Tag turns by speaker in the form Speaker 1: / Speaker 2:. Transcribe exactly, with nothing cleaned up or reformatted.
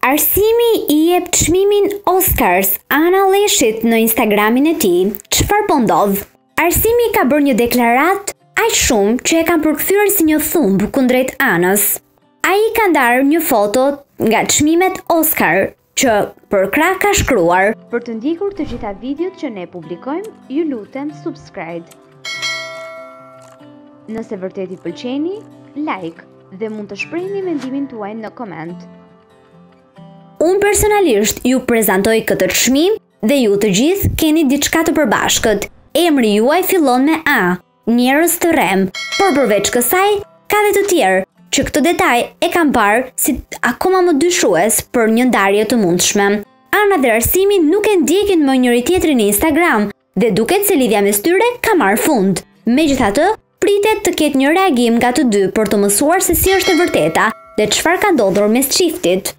Speaker 1: Arsimi i jep çmimin Oscars Ana Leshit në Instagramin e tij. Çfarë po ndodh? Arsimi ka bërë një deklaratë aq shumë që e kanë përkthyer si një thumb kundrejt Anës. Ai ka ndarë një foto nga çmimet Oscar që për krah ka shkruar:
Speaker 2: Për të ndjekur të gjitha videot që ne publikojmë, ju lutem subscribe. Nëse vërtet i pëlqeni, like dhe mund të shprehni mendimin tuaj në koment.
Speaker 1: Unë personalisht ju prezantoj këtë çmim dhe ju të gjithë keni diçka të përbashkët. Emri juaj fillon me A, njerëz të rrem, por përveç kësaj ka dhe të tjerë që këtë detaj e kam parë si akoma më dyshues për një ndarje të mundshme. Ana dhe Arsimi nuk e ndjekin më njëri tjetrin në Instagram dhe duket se lidhja mes tyre ka marrë fund. Megjithatë, pritet të ketë një reagim nga të dy për të mësuar se si është e vërteta dhe çfarë ka ndodhur mes çiftit.